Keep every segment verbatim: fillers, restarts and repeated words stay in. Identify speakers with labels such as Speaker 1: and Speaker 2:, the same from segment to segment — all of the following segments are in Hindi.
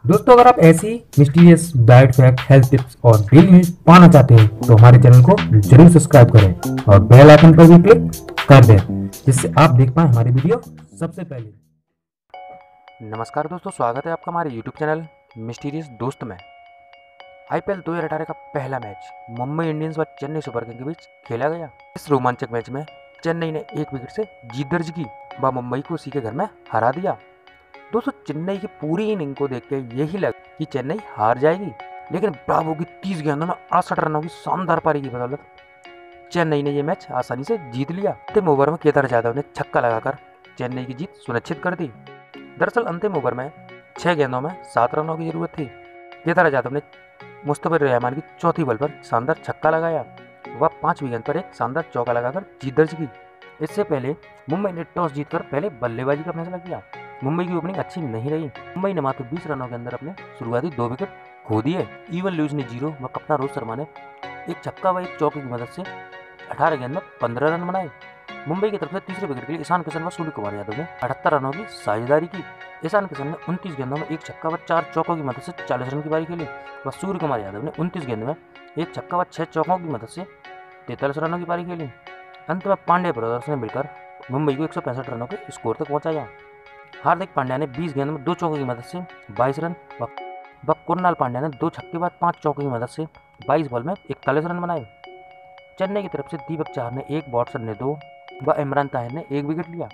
Speaker 1: दोस्तों अगर आप ऐसी mysterious diet fact, health tips और डेली न्यूज पाना चाहते हैं तो हमारे चैनल को जरूर सब्सक्राइब करें और बेल आइकन पर भी क्लिक कर दें जिससे आप देख पाएं हमारी वीडियो सबसे पहले।
Speaker 2: नमस्कार दोस्तों, स्वागत है आपका हमारे यूट्यूब चैनल मिस्टीरियस दोस्त में। आईपीएल दो हज़ार अठारह का पहला मैच मुंबई इंडियंस व चेन्नई सुपर किंग्स के बीच खेला गया। इस रोमांचक मैच में चेन्नई ने एक विकेट से जीत दर्ज की व मुंबई को उसी के घर में हरा दिया। दोस्तों चेन्नई की पूरी इनिंग को देख के यही लगा कि चेन्नई हार जाएगी, लेकिन ब्रावो की तीस गेंदों में अड़सठ रनों की शानदार पारी की बदौलत चेन्नई ने यह मैच आसानी से जीत लिया। अंतिम ओवर में केदार जाधव ने छक्का लगाकर चेन्नई की जीत सुनिश्चित कर दी। दरअसल अंतिम ओवर में छह गेंदों में सात रनों की जरूरत थी। केदार जाधव ने मुस्तफिजुर रहमान की चौथी बॉल पर शानदार छक्का लगाया। वह पांचवीं गेंद पर एक शानदार चौका लगाकर जीत दर्ज की। इससे पहले मुंबई ने टॉस जीतकर पहले बल्लेबाजी का फैसला किया। मुंबई की ओपनिंग अच्छी नहीं रही। मुंबई ने मात्र बीस रनों के अंदर अपने शुरुआती दो विकेट खो दिए। इवन लुइस ने जीरो व कप्तान रोहित शर्मा ने एक छक्का व एक चौके की मदद से अठारह गेंद में पंद्रह रन बनाए। मुंबई की तरफ से तीसरे विकेट के लिए ईशान किशन व सूर्य कुमार यादव ने अठहत्तर रनों की साझेदारी की। ईशान किशन ने उनतीस गेंदों में एक छक्का व चार चौकों की मदद से चालीस रन की पारी खेली व सूर्य कुमार यादव ने उनतीस गेंद में एक छक्का व छह चौकों की मदद से तैंतालीस रनों की पारी खेली। अंत में पांड्या ब्रदर्स ने मिलकर मुंबई को एक सौ पैंसठ रनों के स्कोर तक पहुंचाया। हार्दिक पांड्या ने बीस गेंद में दो चौकों की मदद से बाईस रन व कुणाल पांड्या ने दो छक्के बाद पांच चौकों की मदद से बाईस बॉल में इकतालीस रन बनाए। चेन्नई की तरफ से दीपक चाहर ने एक, वॉटसन ने दो व इमरान ताहिर ने एक विकेट लिया।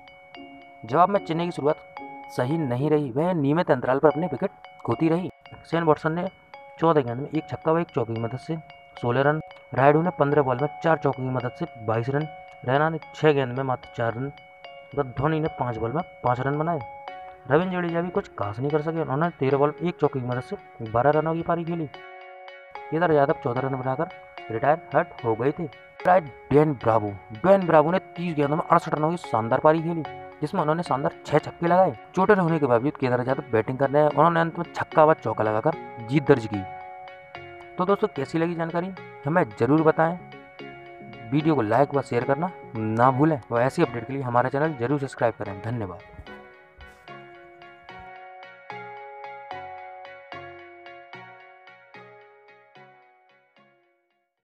Speaker 2: जवाब में चेन्नई की शुरुआत सही नहीं रही, वह नियमित अंतराल पर अपने विकेट खोती रही। शेन वॉटसन ने चौदह गेंद में एक छक्का व एक चौके की मदद से सोलह रन, रायडू ने पंद्रह बॉल में चार चौकों की मदद से बाईस रन, रैना ने छह गेंद में मात्र चार रन व धोनी ने पाँच बॉल में पाँच रन बनाए। रविंद्र जडेजा भी कुछ खास नहीं कर सके, उन्होंने तेरह बॉल एक चौके की मदद से बारह रनों की पारी खेली। केदार यादव चौदह रन बनाकर रिटायर हर्ट हो गए थे। डवेन ब्रावो डवेन ब्रावो ने तीस गेंदों में अड़सठ रनों की शानदार पारी खेली, जिसमें उन्होंने शानदार छह छक्के लगाए। चोटिल होने के बावजूद केदार यादव बैटिंग कर रहे हैं, उन्होंने अंत में छक्का व चौका लगाकर जीत दर्ज की। तो दोस्तों कैसी लगी जानकारी हमें जरूर बताएं। वीडियो को लाइक व शेयर करना ना भूलें और ऐसी अपडेट के लिए हमारा चैनल जरूर सब्सक्राइब करें। धन्यवाद।